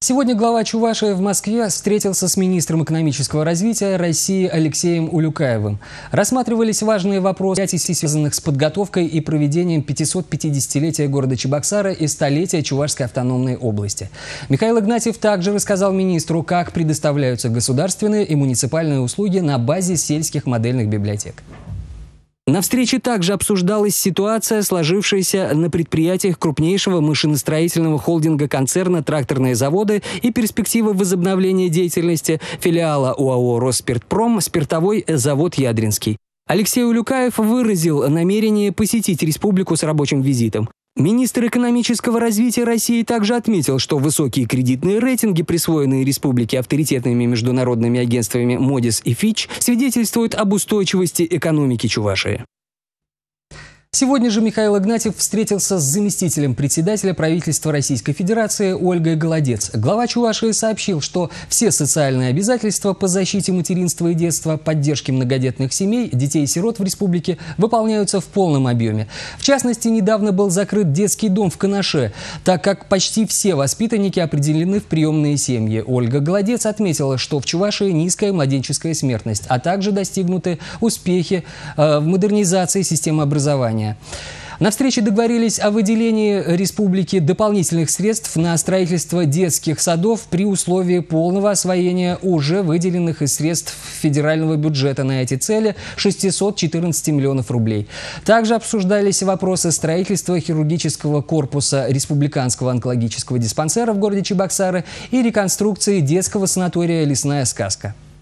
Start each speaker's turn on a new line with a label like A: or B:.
A: Сегодня глава Чувашии в Москве встретился с министром экономического развития России Алексеем Улюкаевым. Рассматривались важные вопросы, связанных с подготовкой и проведением 550-летия города Чебоксары и столетия Чувашской автономной области. Михаил Игнатьев также рассказал министру, как предоставляются государственные и муниципальные услуги на базе сельских модельных библиотек. На встрече также обсуждалась ситуация, сложившаяся на предприятиях крупнейшего машиностроительного холдинга концерна «Тракторные заводы» и перспективы возобновления деятельности филиала ОАО «Росспиртпром» спиртовой завод «Ядринский». Алексей Улюкаев выразил намерение посетить республику с рабочим визитом. Министр экономического развития России также отметил, что высокие кредитные рейтинги, присвоенные республике авторитетными международными агентствами Moody's и Fitch, свидетельствуют об устойчивости экономики Чувашии. Сегодня же Михаил Игнатьев встретился с заместителем председателя правительства Российской Федерации Ольгой Голодец. Глава Чувашии сообщил, что все социальные обязательства по защите материнства и детства, поддержке многодетных семей, детей и сирот в республике выполняются в полном объеме. В частности, недавно был закрыт детский дом в Канаше, так как почти все воспитанники определены в приемные семьи. Ольга Голодец отметила, что в Чувашии низкая младенческая смертность, а также достигнуты успехи в модернизации системы образования. На встрече договорились о выделении республике дополнительных средств на строительство детских садов при условии полного освоения уже выделенных из средств федерального бюджета на эти цели 614 миллионов рублей. Также обсуждались вопросы строительства хирургического корпуса республиканского онкологического диспансера в городе Чебоксары и реконструкции детского санатория «Лесная сказка».